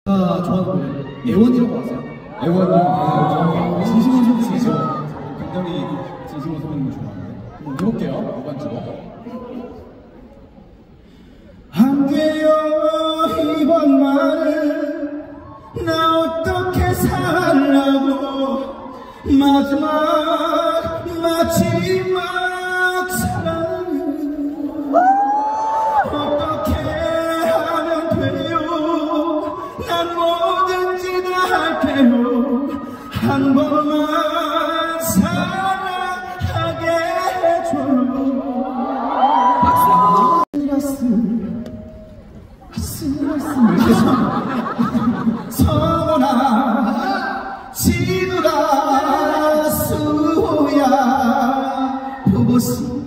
좋아하는 노래 애원이라고 아세요? 애원이요? 진심원 선생님이죠? 굉장히 진심원 선배님을 좋아하는데 한번 해볼게요. 5번째로 함께요 이번만은 나 어떻게 살라고 마지막 사랑은 어떻게 하면 돼요 난 뭐든지 다 할게요 한 번만 사랑하게 해줘요 서거나 지누라 수야 보고 싶다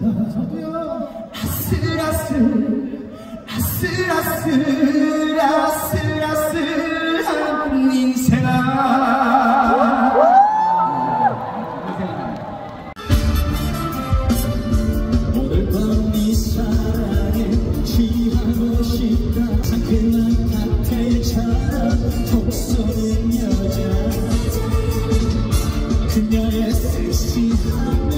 아슬아슬한 인생아 오늘 밤 이 사랑에 취하고 싶다 상큼한 칵테일처럼 톡 쏘는 여자 그녀의 섹시한